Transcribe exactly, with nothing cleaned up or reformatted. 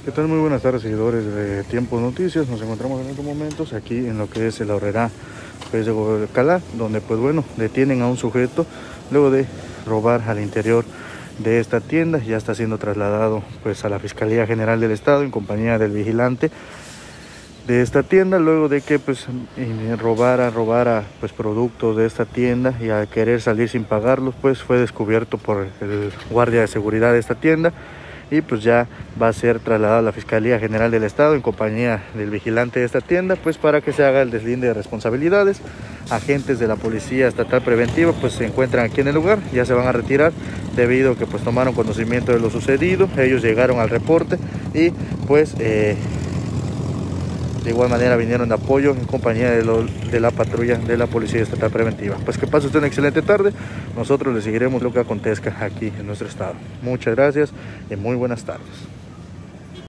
¿Qué tal? Muy buenas tardes, seguidores de Tiempo Noticias. Nos encontramos en estos momentos aquí en lo que es el Aurrerá pues, de Guadalcanal, donde pues bueno, detienen a un sujeto luego de robar al interior de esta tienda. Ya está siendo trasladado pues a la Fiscalía General del Estado en compañía del vigilante de esta tienda, luego de que pues robara, robara pues productos de esta tienda, y al querer salir sin pagarlos pues fue descubierto por el guardia de seguridad de esta tienda, y pues ya va a ser trasladado a la Fiscalía General del Estado en compañía del vigilante de esta tienda, pues para que se haga el deslinde de responsabilidades. Agentes de la Policía Estatal Preventiva pues se encuentran aquí en el lugar, ya se van a retirar debido a que pues tomaron conocimiento de lo sucedido. Ellos llegaron al reporte y pues eh, de igual manera vinieron de apoyo en compañía de, lo, de la patrulla de la Policía Estatal Preventiva. Pues que pase usted una excelente tarde. Nosotros le seguiremos lo que acontezca aquí en nuestro estado. Muchas gracias y muy buenas tardes.